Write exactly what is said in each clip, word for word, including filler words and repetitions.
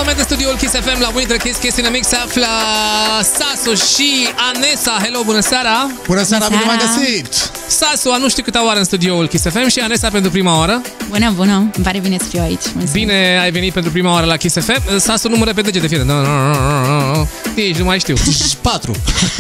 moment în studioul Kiss F M la Winter Kiss Kiss in a Mix se află Sasu și Anesa. Hello, bună seara! Bună seara, bine m-am găsit! Sasu a nu știu câta oară în studioul Kiss F M și Anesa pentru prima oară. Bună, bună! Îmi pare bine să fiu aici. Mulțumesc. Bine ai venit pentru prima oară la Kiss F M. Sasu numără pe degete, fie. Nici nu mai știu. Patru.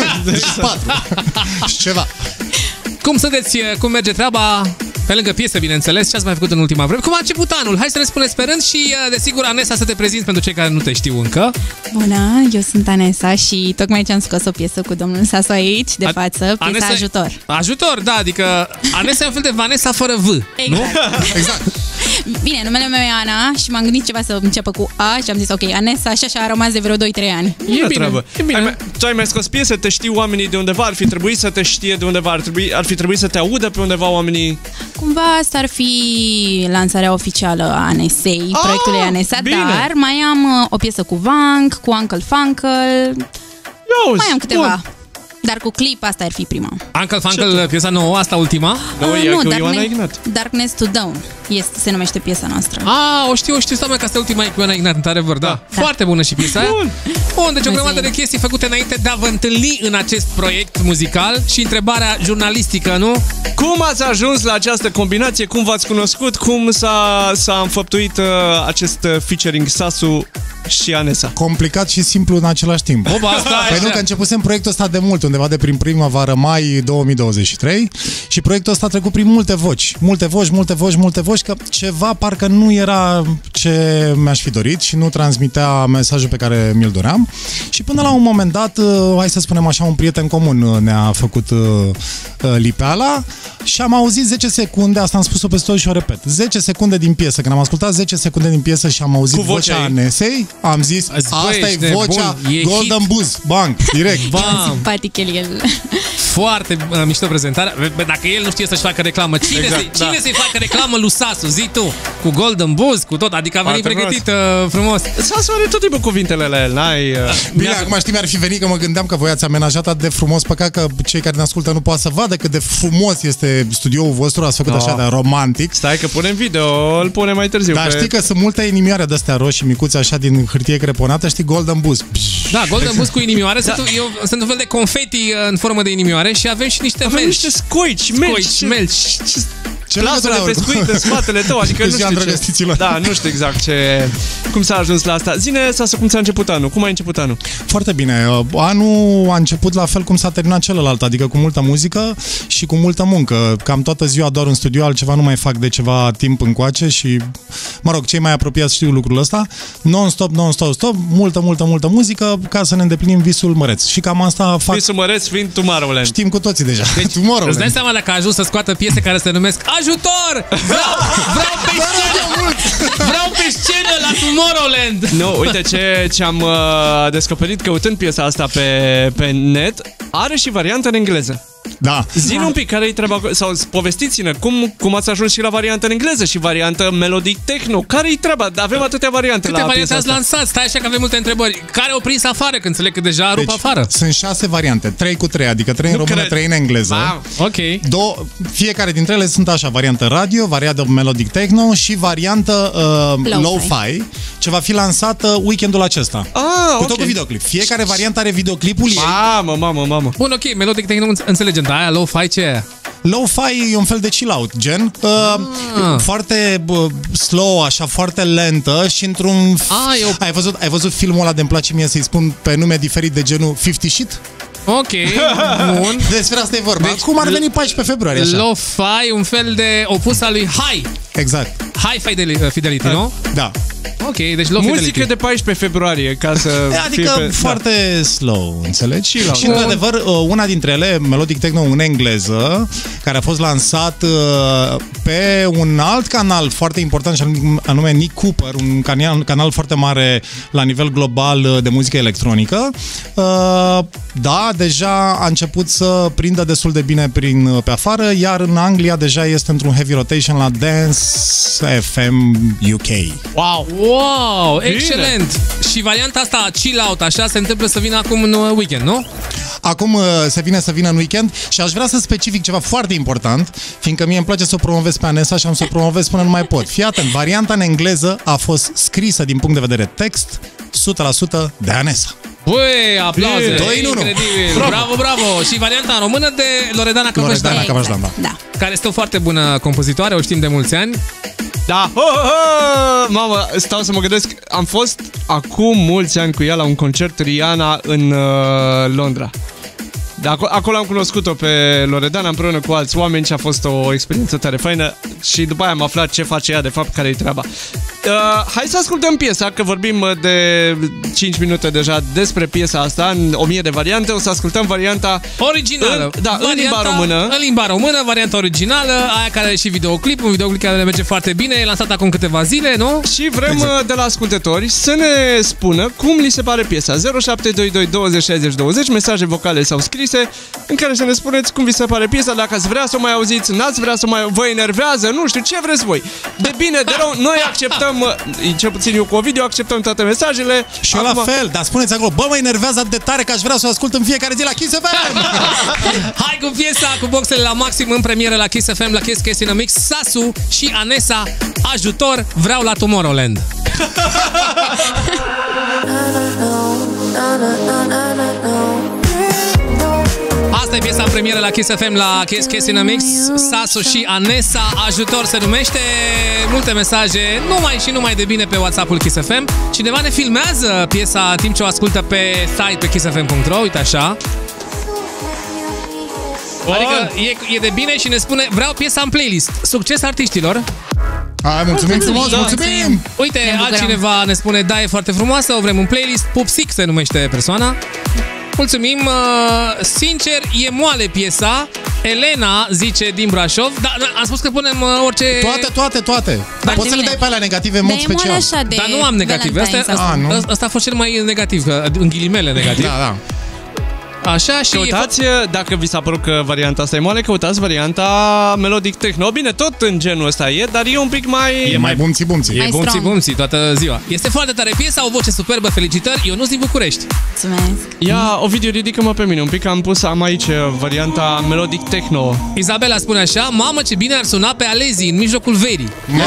Patru. Și ceva. Cum sunteți? Cum merge treaba? Pe lângă piesă, bineînțeles, ce ați mai făcut în ultima vreme? Cum a început anul? Hai să ne spuneți pe rând și, desigur, Anesa, să te prezinți pentru cei care nu te știu încă. Bună, eu sunt Anesa și tocmai ce am scos o piesă cu domnul Sasu aici, de față, piesa Anesa... Ajutor. Ajutor, da, adică Anesa e un fel de Vanessa fără V, exact. nu? Exact. Bine, numele meu e Ana și m-am gândit ceva să înceapă cu A și am zis ok, Anesa și așa a rămas de vreo doi trei ani. E bine, treabă. E bine. Ai mai, tu ai mai scos piese, te știu oamenii de undeva, ar fi trebuit să te știe de undeva, ar, trebui, ar fi trebuit să te audă pe undeva oamenii. Cumva asta ar fi lansarea oficială a Anesei, ah, proiectului Anesa, bine. dar mai am o piesă cu Vank, cu Uncle Funkle, mai am câteva. Bun. Dar cu clip, asta ar fi prima. Uncle Funkle, piesa nouă, asta ultima? No, uh, e nu, cu Darkne Ioana Ignat. Darkness to Dawn este, se numește piesa noastră. Ah, o știu, o știu, stai că asta e ultima e cu Ioana Ignat, într-adevăr, da. da. Foarte bună și piesa Bun. aia. Bun, deci o grămadă de chestii făcute înainte de a vă întâlni în acest proiect muzical și întrebarea jurnalistică, nu? Cum ați ajuns la această combinație? Cum v-ați cunoscut? Cum s-a, s-a înfăptuit uh, acest uh, featuring Sasu și Anesa? Complicat și simplu în același timp. Opa, asta păi nu, că începusem proiectul ăsta de mult, undeva de prin primăvară, mai două mii douăzeci și trei, și proiectul ăsta a trecut prin multe voci. Multe voci, multe voci, multe voci, că ceva parcă nu era ce mi-aș fi dorit și nu transmitea mesajul pe care mi-l doream. Și până la un moment dat, hai să spunem așa, un prieten comun ne-a făcut lipeala și am auzit zece secunde, asta am spus-o peste tot și o repet, zece secunde din piesă. Când am ascultat zece secunde din piesă și am auzit vocea Anesei, am zis, Azi, asta băi, e vocea bun, e Golden hit. Buzz, bang, direct. Bam. Simpatic el, el. Foarte uh, mișto prezentarea. Dacă el nu știe să-și facă reclamă, cine, exact, să-i, cine da. să-i facă reclamă lui Sasu? Zi tu, cu Golden Buzz, cu tot, adică a venit Foarte pregătit uh, frumos. Sasu are tot timpul cuvintele la el, n-ai... Uh... Bine, acum știi, mi-ar fi venit că mă gândeam că voi ați amenajat atât de frumos, păcat că cei care ne ascultă nu poate să vadă cât de frumos este studioul vostru, ați făcut no. așa de romantic. Stai că punem video, îl punem mai târziu. Dar pe... știi că sunt multe inimioare de-astea roșii, micuțe, așa, din hârtie creponată, știi, Golden Buzz. Da, Golden Buzz cu inimioare, da. sunt, eu, sunt un fel de confeti în formă de inimioare și avem și niște avem melci. niște scoici, melci. Scoici, melci. Ce plasă de pescuit în spatele tău, adică nu știu ce. Da, nu știu exact ce, cum s-a ajuns la asta. Zine, Sasu, cum ți-a început anul? Cum ai început anul? Foarte bine. Anul a început la fel cum s-a terminat celălalt, adică cu multă muzică și cu multă muncă. Cam toată ziua doar în studio, altceva nu mai fac de ceva timp încoace și, mă rog, cei mai apropiați știu lucrul ăsta. Non-stop, non-stop, stop, multă, multă, multă muzică ca să ne îndeplinim visul măreț. Și cam asta fac. Visul măreț fiind Tomorrowland. Știm cu toții deja. Deci, îți dai seama dacă a ajuns să scoată piese care se numesc Ajutor! Vreau, vreau pe scenă! Vreau pe scenă la Tomorrowland! Nu, uite ce, ce am uh, descoperit căutând piesa asta pe, pe net. Are și variantă în engleză. Da. Zi-ne da. un pic care-i treaba, sau povestiți-ne cum, cum ați ajuns și la variantă în engleză și variantă melodic techno. Care-i treaba? Avem atâtea variante Câte la variante piesa ați asta. lansat? Stai așa că avem multe întrebări. Care au prins afară? Că înțeleg că deja rup deci, afară. Sunt șase variante, trei cu trei, adică trei în română, cred. trei în engleză. Wow. Ok. Două, fiecare dintre ele sunt așa, variantă radio, variantă melodic techno și variantă uh, lo-fi, ce va fi lansată weekendul acesta. Ah, cu okay. tot cu videoclip. Fiecare variantă are videoclipul ei. Mamă, mamă, mamă. Bun, ok, melodic techno înțelegem, dar aia lo-fi ce e? Lo-fi e un fel de chill-out, gen. Uh, ah. Foarte uh, slow, așa, foarte lentă și într-un... Ah, eu... ai, văzut, ai văzut filmul ăla de-mi place mie să-i spun pe nume diferit de genul Fifty Shit? Ok, bun. Despre asta e vorba. Deci, cum ar veni paisprezece februarie, așa? Lo-fi, un fel de opus al lui High. Exact. High Fidelity, fidelity nu? Da. Ok, deci low Muzică fidelity. de paisprezece februarie, ca să adică fie pe... foarte da. slow, înțelegi? Și, la și într-adevăr, una dintre ele, Melodic Techno în engleză, care a fost lansat pe un alt canal foarte important, și anume Nick Cooper, un canal, un canal foarte mare la nivel global de muzică electronică. Da, deja a început să prindă destul de bine prin, pe afară, iar în Anglia deja este într-un heavy rotation la Dance F M U K. Wow! Wow! Excelent! Bine. Și varianta asta chill out, așa, se întâmplă să vină acum în weekend, nu? Acum se vine să vină în weekend și aș vrea să specific ceva foarte important, fiindcă mie îmi place să o promovez pe Anesa și am să o promovez până nu mai pot. Fii atent, varianta în engleză a fost scrisă din punct de vedere text o sută la sută de Anesa. Băi, aplauze! doi în unu. Incredibil! Bravo. bravo, bravo! Și varianta în română de Loredana Căvășdan. Loredana Căvășdan, da. Da. Care este o foarte bună compozitoare, o știm de mulți ani. Da! Oh, oh, oh! Mamă, stau să mă gândesc. Am fost acum mulți ani cu ea la un concert Rihanna în uh, Londra. De acolo, acolo am cunoscut-o pe Loredana împreună cu alți oameni și a fost o experiență tare faină și după aia am aflat ce face ea, de fapt, care-i treaba. Uh, hai să ascultăm piesa, că vorbim de cinci minute deja despre piesa asta, în o mie de variante. O să ascultăm varianta originală. În, da, varianta, în limba română. În limba română, varianta originală, aia care are și videoclip, un videoclip care merge foarte bine, e lansat acum câteva zile, nu? Și vrem exact. de la ascultători să ne spună cum li se pare piesa. zero șapte doi doi douăzeci șaizeci douăzeci, mesaje vocale sau scrise, în care să ne spuneți cum vi se pare piesa, dacă ați vrea să o mai auziți, n-ați vrea să o mai... vă enervează, nu știu, ce vreți voi. De bine, de rău, noi acceptăm, cel puțin eu cu Ovidiu, acceptăm toate mesajele. Și eu acum... la fel, dar spuneți acolo, bă, mă enervează atât de tare că aș vrea să o ascult în fiecare zi la Kiss F M. Hai cu piesa, cu boxele la maxim în premieră la Kiss F M, la Kiss Kiss in a Mix, Sasu și Anesa, ajutor, vreau la Tomorrowland. Asta e piesa în premieră la Kiss F M, la Kiss Kiss in a Mix, Sasu și Anesa, ajutor se numește. Multe mesaje, numai și numai de bine pe WhatsApp-ul Kiss F M. Cineva ne filmează piesa în timp ce o ascultă pe site pe kiss f m punct r o, uite așa. Adică e, e de bine și ne spune, vreau piesa în playlist. Succes artiștilor! Hai, mulțumim frumos, da. mulțumim! Uite, ne altcineva ne spune, da, e foarte frumoasă, o vrem în playlist. Pupsic se numește persoana. Mulțumim, uh, sincer, e moale piesa. Elena zice din Brașov. Da, am spus că punem uh, orice... Toate, toate, toate. Dar poți să le dai pe alea negative în mod special. Dar nu am negative. Asta, asta, asta, asta a fost cel mai negativ, că, în ghilimele negativ. Da, da. Așa și căutați, dacă vi s-a părut că varianta asta e moale, căutați varianta melodic techno. Bine, tot în genul ăsta e, dar e un pic mai... E mai bumții-bumții. E bumții-bumții toată ziua. Este foarte tare piesa, o voce superbă, felicitări. Ionuț din București. Mulțumesc. Ia, Ovidiu, ridică-mă pe mine un pic, am pus, am aici varianta melodic techno. Izabela spune așa, mamă ce bine ar suna pe Alezi în mijlocul verii.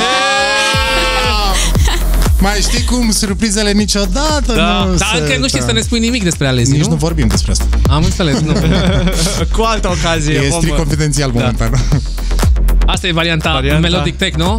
Mai știi cum, surprizele niciodată da. nu Dar se... încă nu știi da. să ne spui nimic despre Alezi, Nici nu? nu vorbim despre asta. Am înțeles, nu. Cu altă ocazie. E strict confidențial da. momentan. Asta e varianta, varianta melodic techno.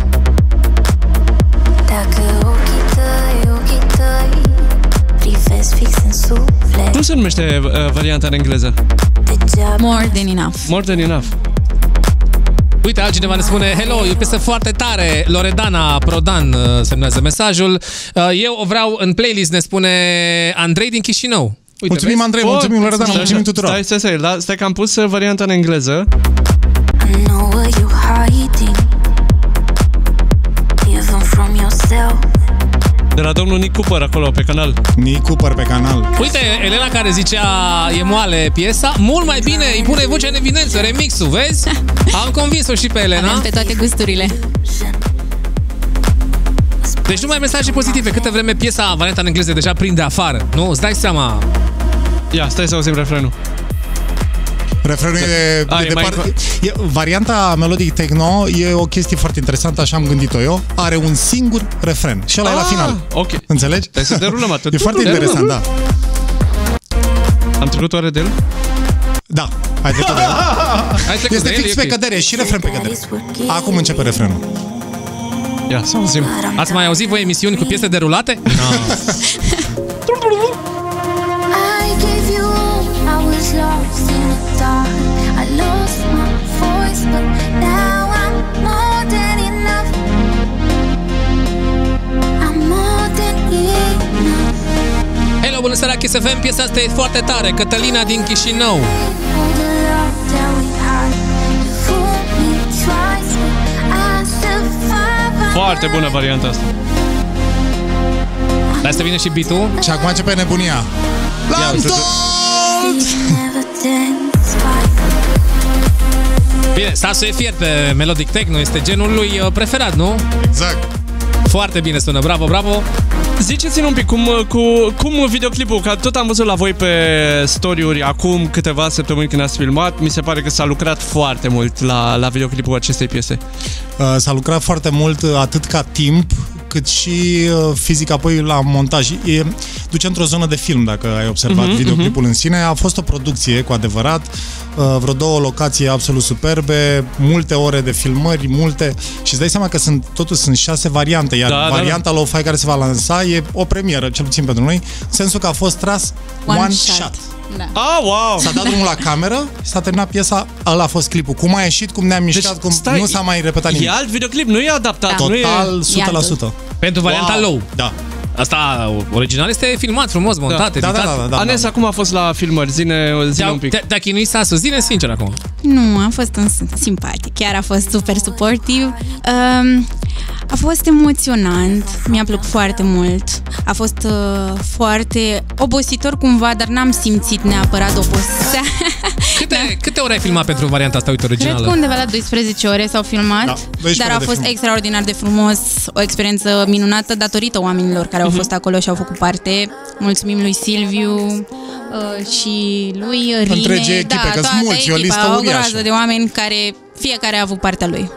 Dacă ochii tăi, ochii tăi privesc fix în suflet. Cum se numește uh, varianta în engleză? More than enough. More than enough. Uite, altcineva ne spune, hello, e o piesă foarte tare, Loredana Prodan semnează mesajul. Eu o vreau în playlist, ne spune Andrei din Chișinău. Uite, mulțumim, vezi? Andrei, mulțumim, Loredana, mulțumim tuturor. Stai, stai, stai, da, stai că am pus varianta în engleză. I know where you're hiding, even from yourself. De la domnul Nick Cooper acolo pe canal. Nick Cooper pe canal. Uite, Elena care zicea e moale piesa, mult mai bine îi pune vocea în evidență, remixul, vezi? Am convins-o și pe Elena. Avem pe toate gusturile. Deci numai mesaje pozitive, câtă vreme piesa, varianta în engleză, deja prinde afară, nu? Îți dai seama? Ia, stai să auzim refrenul. Refrenul e, A, de e departe. mai... E, varianta melodic techno e o chestie foarte interesantă, așa am gândit-o eu. Are un singur refren și ăla ah, e la final. Ok. Înțelegi? Hai să derulăm atât. E foarte interesant, da. Am trecut oare de el? Da, ai trecut de el. Hai trecut este de fix el, pe okay. cădere și refren pe cădere. Acum începe refrenul. Ia, să auzim. Ați mai auzit voi emisiuni cu piese derulate? No. I lost my voice, but now I'm more than enough. I'm more than enough. Hello, bună seara, Kiss F M, piesa asta e foarte tare, Cătălina din Chișinău. Foarte bună varianta asta. Dar să vine și beat-ul. Și acum începe nebunia. L-am Bine, Sasu e fier pe melodic techno, este genul lui preferat, nu? Exact. Foarte bine sună, bravo, bravo. Ziceți-ne un pic cum, cu, cum videoclipul, că tot am văzut la voi pe story-uri acum câteva săptămâni când ați filmat, mi se pare că s-a lucrat foarte mult la, la videoclipul acestei piese. Uh, s-a lucrat foarte mult, atât ca timp, cât și uh, fizic apoi la montaj. E, duce într-o zonă de film, dacă ai observat uh-huh, videoclipul uh-huh. în sine. A fost o producție, cu adevărat, uh, vreo două locații absolut superbe, multe ore de filmări, multe... Și îți dai seama că sunt, totuși sunt șase variante, iar da, varianta da, da. lo-fi care se va lansa e o premieră, cel puțin pentru noi, în sensul că a fost tras one, one shot. shot. Da. Ah, wow! S-a dat drumul la cameră și s-a terminat piesa, ăla a fost clipul. Cum a ieșit, cum ne-am mișcat, deci, cum stai, nu s-a mai repetat nimic. E alt videoclip, nu e adaptat. Da. Total, nu e... o sută la sută. Pentru varianta wow. low. Da. Asta, original, este filmat frumos, montat, da. editat. Da, da, da, da, Anesa, da. cum a fost la filmări? Zine, zine un pic. Te, te-a chinuit Sasu? Zine sincer acum. Nu, a fost un simpatic, chiar a fost super suportiv. Um, a fost emoționant, mi-a plăcut foarte mult. A fost uh, foarte obositor cumva, dar n-am simțit neapărat obosea. Câte, da. câte ore ai filmat pentru varianta asta, uite, originală? Cred că undeva la doisprezece ore s-au filmat, da, dar a fost extraordinar de frumos, o experiență minunată datorită oamenilor care au fost acolo și au făcut parte. Mulțumim lui Silviu uh, și lui Rine. Întregi echipe, da, că sunt mulți, e o listă o uriașă. groază de oameni care fiecare a avut partea lui.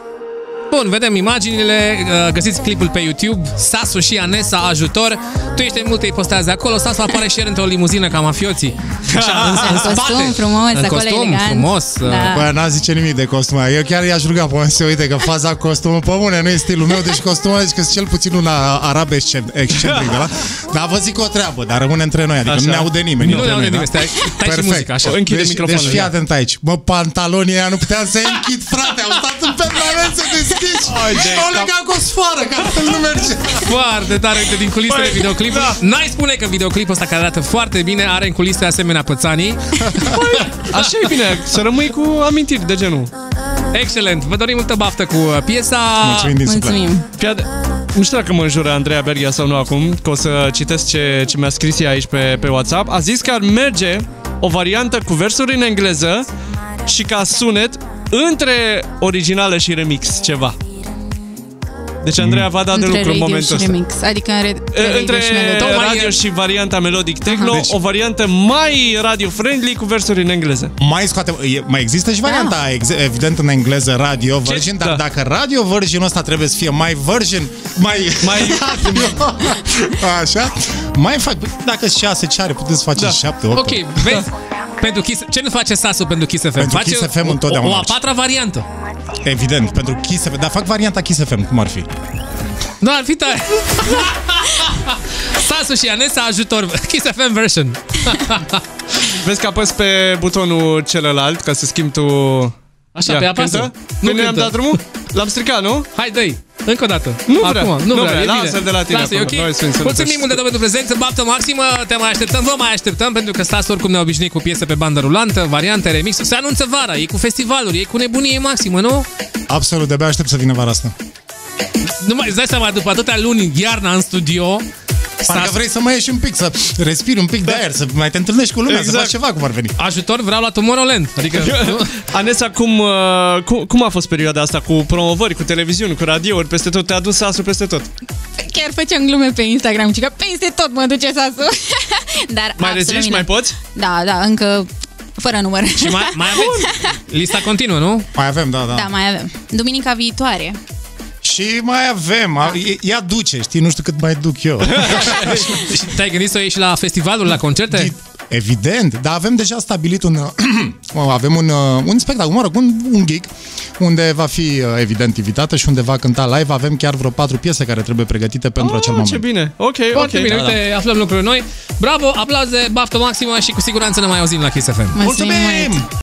Bun, vedem imaginile, găsiți clipul pe YouTube, Sasu și Anesa, ajutor. Tu ești în multe ipostaze acolo, Sasu apare și el într-o limuzină ca mafioții. Așa, în, în, în spate. Costum frumos, în acolo costum elegant. frumos. Da. Bă, n-a zice nimic de costum. Eu chiar i-aș ruga pe să uite că faza costumul pe bune, nu e stilul meu, deci costumul zic că cel puțin una arab excentric de la. Dar vă zic o treabă, dar rămâne între noi, adică așa. Nu ne aude nimeni. Nu ne aude nimeni, stai, stai și muzica, așa. Închide deci, microfonul. deci fii atent aici. Bă, pantalonii aia nu puteam să închid, frate, au stat în permanență deschiși. Au legat cu o sfoară, că altfel nu merge. Foarte tare, uite, din culisele videoclipului. Da. N-ai spune că videoclipul ăsta, care arată foarte bine, are în culise asemenea pățanii. Așa e bine, să rămâi cu amintiri de genul. Excelent, vă dorim multă baftă cu piesa. Mulțumim din suflet. Mulțumim. Nu știu dacă mă înjură Andreea Berghia sau nu acum, că o să citesc ce, ce mi-a scris ea aici pe, pe WhatsApp. A zis că ar merge o variantă cu versuri în engleză și ca sunet între originală și remix, ceva. Deci Andreea va da de Între lucru în momentul ăsta. remix, adică în re- Între și melodie. radio și varianta melodic techno, Deci- o variantă mai radio-friendly cu versuri în engleză. Mai scoate, e, mai există și varianta, Da. ex, evident în engleză radio version, dar Da. dacă radio version ăsta trebuie să fie mai version, mai Mai așa, mai fac, dacă șase ce are, puteți să faceți Da. șapte, opt. Ok, vezi? Pentru Kiss, ce nu face Sasu pentru Kiss F M? Pentru face Kiss F M o, întotdeauna o a merge. patra variantă. Evident, pentru Kiss F M, dar fac varianta Kiss F M, cum ar fi? Da, ar fi tare. Sasu și Anesa, ajutor. Kiss F M version. Vezi că apăs pe butonul celălalt ca să schimbi tu... Așa, Ia, pe apasă. cântă? Nu Păi noi am cântă. dat drumul? L-am stricat, nu? Hai, dă-i. Încă o dată. Nu vrea, Acum, nu nu vrea. vrea, e Lasă-l bine. de la tine Lasă, e acum. ok? Noi suntem sănătoși. Mulțumim mult de tot pentru prezență, baftă maximă, te mai așteptăm, vă mai așteptăm, pentru că Stasu oricum ne-a obișnuit cu piese pe bandă rulantă, variante, remix, se anunță vara, e cu festivaluri, e cu nebunie maximă, nu? Absolut, de-abia aștept să vină vara asta. Nu mai îți dai seama, după atâtea luni iarna în studio, Parcă Sasu- vrei să mai ieși un pic, să respiri un pic de aer, să mai te întâlnești cu lumea, Exact. să faci ceva cum ar veni. ajutor, vreau la Tomorrowland. Adică, nu? Anesa, cum, uh, cum, cum a fost perioada asta cu promovări, cu televiziuni, cu radiouri, peste tot? Te-a dus Sasu peste tot. Chiar făceam glume pe Instagram, și că peste tot mă duce Sasu. Dar Mai absolut reziști? minunat. Mai poți? Da, da, încă fără număr. Și mai, mai aveți lista continuă, nu? Mai avem, da, da. Da, mai avem. Duminica viitoare. Și mai avem, a, e- ea duce, știi, nu știu cât mai duc eu. Și te-ai gândit să ieși la festivaluri, la concerte? Evident, dar avem deja stabilit un, avem un, un spectacol, mă rog, un, un gig, unde va fi evident invitată și unde va cânta live. Avem chiar vreo patru piese care trebuie pregătite pentru Oh, acel moment. ce bine. Ok, Foarte ok. bine, Da, uite, aflăm lucruri noi. Bravo, aplauze, baftă maximă și cu siguranță ne mai auzim la Kiss F M. Mulțumim mult. Mulțumim!